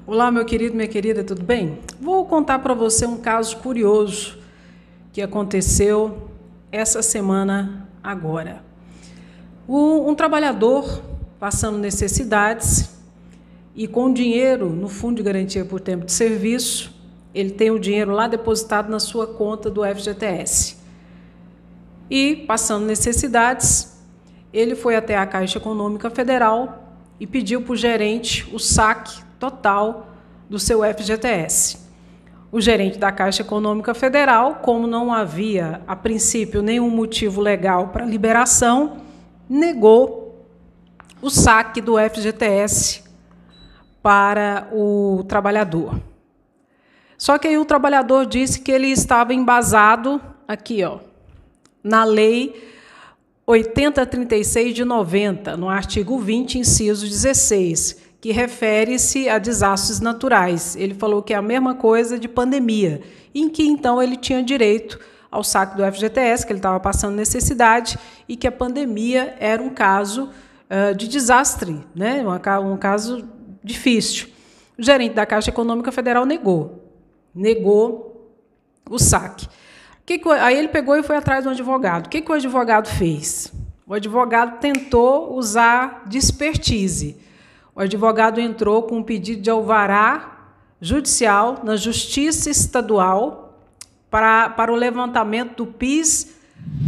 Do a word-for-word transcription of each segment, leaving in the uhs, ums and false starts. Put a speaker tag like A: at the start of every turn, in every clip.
A: Olá, meu querido, minha querida, tudo bem? Vou contar para você um caso curioso que aconteceu essa semana agora. Um, um trabalhador passando necessidades e com dinheiro no Fundo de Garantia por Tempo de Serviço, ele tem o dinheiro lá depositado na sua conta do F G T S. E, passando necessidades, ele foi até a Caixa Econômica Federal e pediu para o gerente o saque total do seu F G T S. O gerente da Caixa Econômica Federal, como não havia, a princípio, nenhum motivo legal para liberação, negou o saque do F G T S para o trabalhador. Só que aí o trabalhador disse que ele estava embasado aqui, ó, na Lei oitenta mil trinta e seis de noventa, no artigo vinte, inciso dezesseis, que refere-se a desastres naturais. Ele falou que é a mesma coisa de pandemia, em que então ele tinha direito ao saque do F G T S, que ele estava passando necessidade, e que a pandemia era um caso uh, de desastre, né? um, um caso difícil. O gerente da Caixa Econômica Federal negou, negou o saque. Que que, aí ele pegou e foi atrás do advogado. O que, que o advogado fez? O advogado tentou usar de expertise. O advogado entrou com um pedido de alvará judicial na Justiça Estadual para, para o levantamento do PIS.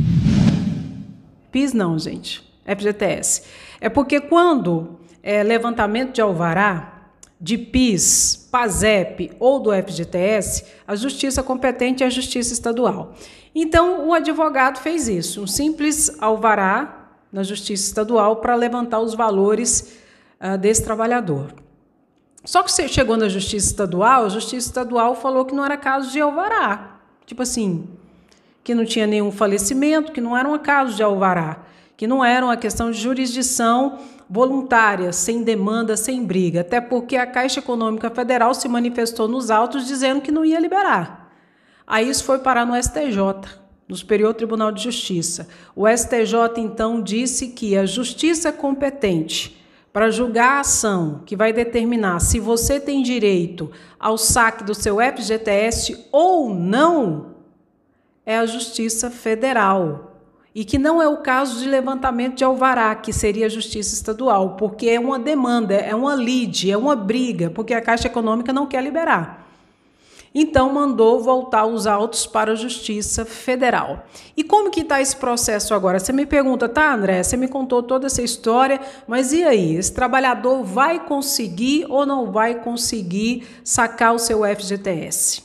A: PIS não, gente, F G T S. É porque quando é levantamento de alvará, de PIS, PASEP ou do F G T S, a justiça competente é a Justiça Estadual. Então, o advogado fez isso, um simples alvará na Justiça Estadual para levantar os valores uh, desse trabalhador. Só que você chegou na Justiça Estadual, a Justiça Estadual falou que não era caso de alvará. Tipo assim, que não tinha nenhum falecimento, que não era um caso de alvará, que não era uma questão de jurisdição voluntária, sem demanda, sem briga, até porque a Caixa Econômica Federal se manifestou nos autos dizendo que não ia liberar. Aí isso foi parar no S T J, no Superior Tribunal de Justiça. O S T J, então, disse que a justiça competente para julgar a ação que vai determinar se você tem direito ao saque do seu F G T S ou não é a Justiça Federal. E que não é o caso de levantamento de alvará, que seria a Justiça Estadual, porque é uma demanda, é uma lide, é uma briga, porque a Caixa Econômica não quer liberar. Então, mandou voltar os autos para a Justiça Federal. E como que está esse processo agora? Você me pergunta, tá, André, você me contou toda essa história, mas e aí? Esse trabalhador vai conseguir ou não vai conseguir sacar o seu F G T S?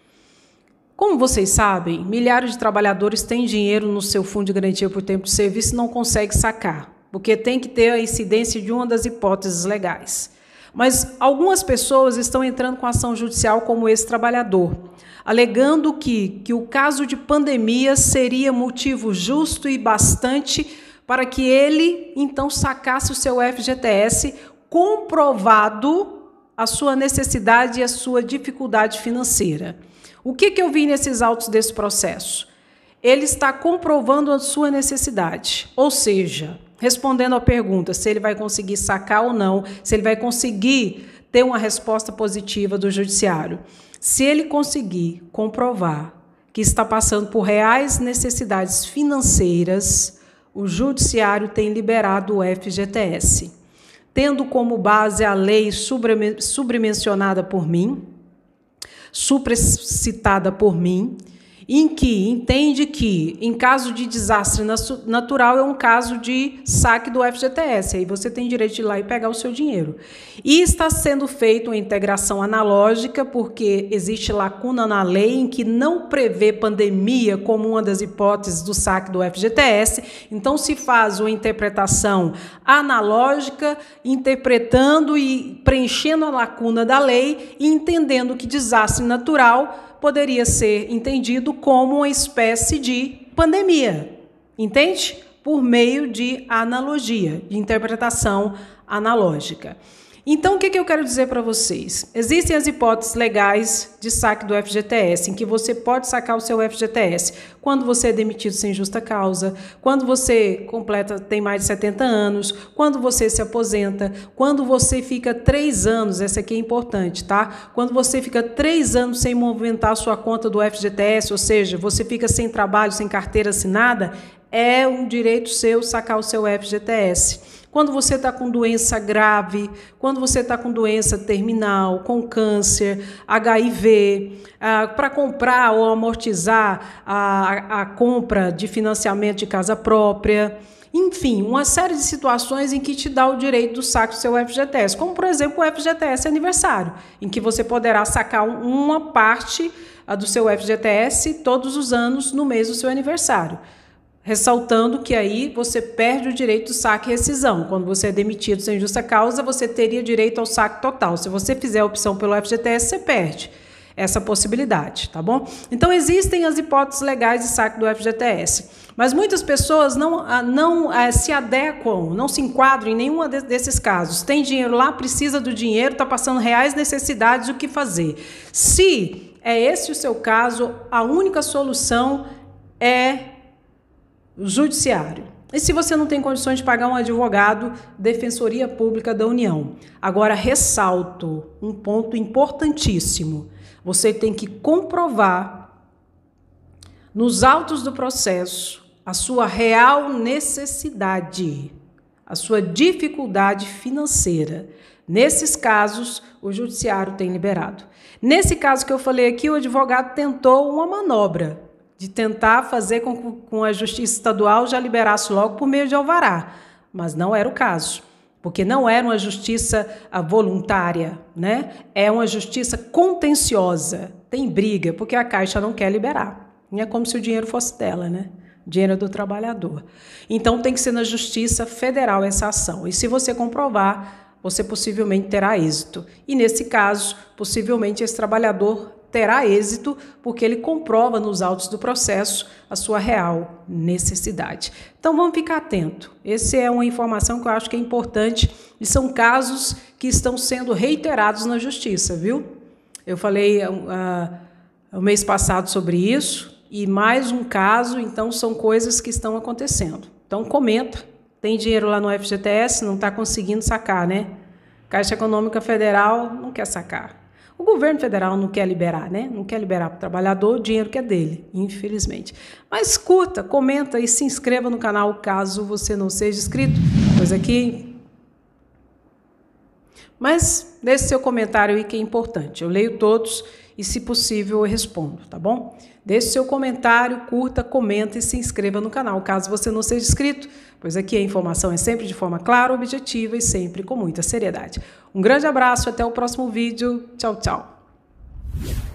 A: Como vocês sabem, milhares de trabalhadores têm dinheiro no seu Fundo de Garantia por Tempo de Serviço e não conseguem sacar, porque tem que ter a incidência de uma das hipóteses legais. Mas algumas pessoas estão entrando com ação judicial como esse trabalhador, alegando que, que o caso de pandemia seria motivo justo e bastante para que ele, então, sacasse o seu F G T S, comprovado a sua necessidade e a sua dificuldade financeira. O que, que eu vi nesses autos desse processo? Ele está comprovando a sua necessidade, ou seja, respondendo à pergunta se ele vai conseguir sacar ou não, se ele vai conseguir ter uma resposta positiva do judiciário. Se ele conseguir comprovar que está passando por reais necessidades financeiras, o judiciário tem liberado o F G T S, tendo como base a lei submencionada por mim, supracitada por mim, em que entende que, em caso de desastre natural, é um caso de saque do F G T S. Aí você tem direito de ir lá e pegar o seu dinheiro. E está sendo feita uma integração analógica, porque existe lacuna na lei em que não prevê pandemia como uma das hipóteses do saque do F G T S. Então, se faz uma interpretação analógica, interpretando e preenchendo a lacuna da lei e entendendo que desastre natural poderia ser entendido como uma espécie de pandemia, entende? Por meio de analogia, de interpretação analógica. Então, o que, que eu quero dizer para vocês? Existem as hipóteses legais de saque do F G T S, em que você pode sacar o seu F G T S quando você é demitido sem justa causa, quando você completa, tem mais de setenta anos, quando você se aposenta, quando você fica três anos, essa aqui é importante, tá? Quando você fica três anos sem movimentar a sua conta do F G T S, ou seja, você fica sem trabalho, sem carteira assinada, é um direito seu sacar o seu F G T S. Quando você está com doença grave, quando você está com doença terminal, com câncer, H I V, ah, para comprar ou amortizar a, a compra de financiamento de casa própria, enfim, uma série de situações em que te dá o direito do saque do seu F G T S, como, por exemplo, o F G T S aniversário, em que você poderá sacar uma parte do seu F G T S todos os anos no mês do seu aniversário. Ressaltando que aí você perde o direito do saque e rescisão. Quando você é demitido sem justa causa, você teria direito ao saque total. Se você fizer a opção pelo F G T S, você perde essa possibilidade, tá bom? Então, existem as hipóteses legais de saque do F G T S, mas muitas pessoas não, não é, se adequam, não se enquadram em nenhuma desses casos. Tem dinheiro lá, precisa do dinheiro, está passando reais necessidades, o que fazer? Se é esse o seu caso, a única solução é o judiciário. E se você não tem condições de pagar um advogado, Defensoria Pública da União. Agora, ressalto um ponto importantíssimo. Você tem que comprovar nos autos do processo a sua real necessidade, a sua dificuldade financeira. Nesses casos, o judiciário tem liberado. Nesse caso que eu falei aqui, o advogado tentou uma manobra de tentar fazer com que a Justiça Estadual já liberasse logo por meio de alvará, mas não era o caso, porque não era uma justiça voluntária, né? É uma justiça contenciosa, tem briga, porque a Caixa não quer liberar, não é como se o dinheiro fosse dela, né? O dinheiro é do trabalhador. Então tem que ser na Justiça Federal essa ação, e se você comprovar, você possivelmente terá êxito, e nesse caso, possivelmente esse trabalhador terá êxito porque ele comprova nos autos do processo a sua real necessidade. Então, vamos ficar atento. Essa é uma informação que eu acho que é importante e são casos que estão sendo reiterados na Justiça, viu? Eu falei uh, uh, o mês passado sobre isso e mais um caso, então são coisas que estão acontecendo. Então, comenta. Tem dinheiro lá no F G T S, não está conseguindo sacar, né? Caixa Econômica Federal não quer sacar. O governo federal não quer liberar, né? Não quer liberar para o trabalhador o dinheiro que é dele, infelizmente. Mas curta, comenta e se inscreva no canal caso você não seja inscrito. Pois aqui... Mas deixe seu comentário aí que é importante. Eu leio todos e, se possível, eu respondo, tá bom? Deixe seu comentário, curta, comenta e se inscreva no canal caso você não seja inscrito, pois aqui a informação é sempre de forma clara, objetiva e sempre com muita seriedade. Um grande abraço, até o próximo vídeo. Tchau, tchau.